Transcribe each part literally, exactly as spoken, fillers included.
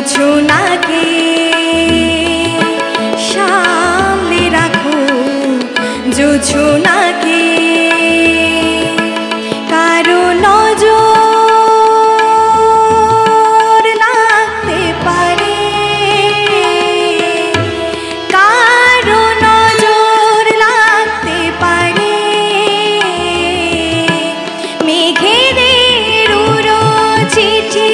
জোছনাকে সামলে রাখো জোছনাকে কারো নজর লাগতে পারে কারো নজর লাগতে পারে মেঘেদের উড়ো চিঠি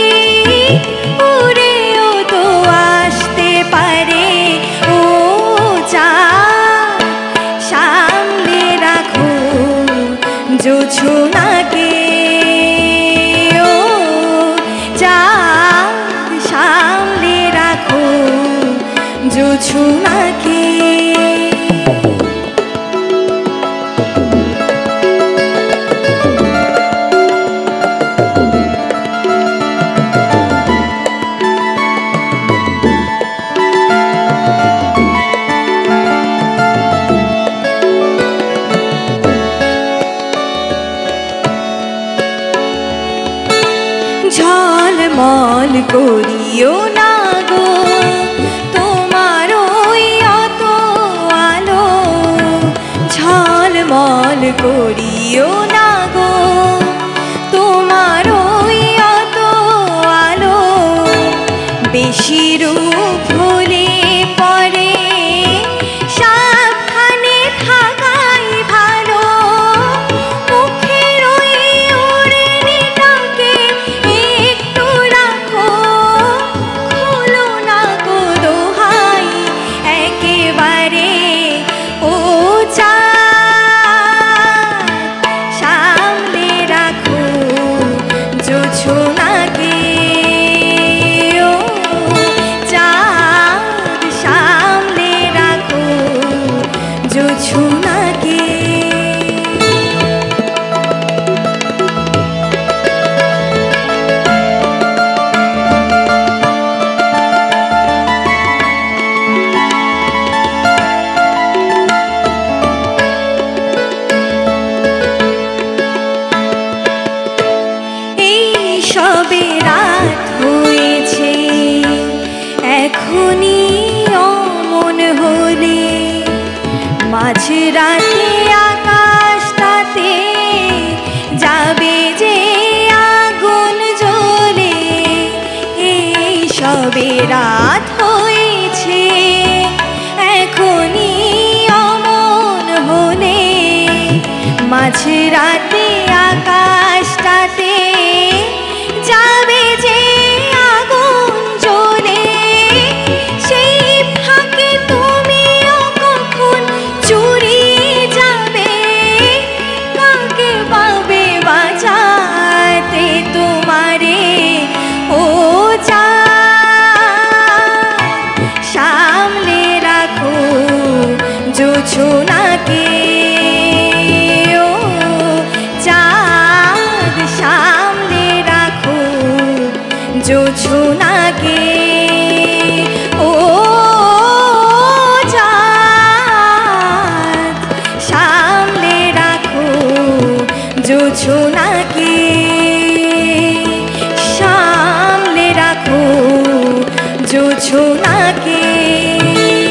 উড়েও তো আসতে পারে ও চাঁদ সামলে রাখো জোছনাকে ও চাঁদ সামলে রাখো জোছনাকে ঝলমল করিও না গো তোমার ওই অত আলো ঝলমল করিও না গো তোমার ওই অত আলো বেশি রূপ হলে পরে সাবধানে থাকাই ভালো মুখের ওই উড়েনিটাকে একটু রাখো খোলো না গো দোহাই একেবারে ও চাঁদ সামলে রাখো জোছনাকে ও চাঁদ সামলে রাখো জোছনাকে এই সবে রাত হয়েছে এখনই অমন হলে মাঝে রাতে আকাশটাতে যাবে যে আগুন জ্বলে এই সবে রাত হয়েছে এখনই অমন হলে মাঝে রাতে আকাশটাতে যাবে যে আগুন জ্বলে সেই ফাঁকে তুমিও কখন চুরি যাবে কাকে পাবে বাঁচাতে তোমারে ও চাঁদ সামলে রাখো জোছনাকে ও চাঁদ সামলে রাখো জোছনাকে ও চাঁদ সামলে রাখো জোছনাকে সামলে রাখো জোছনাকে।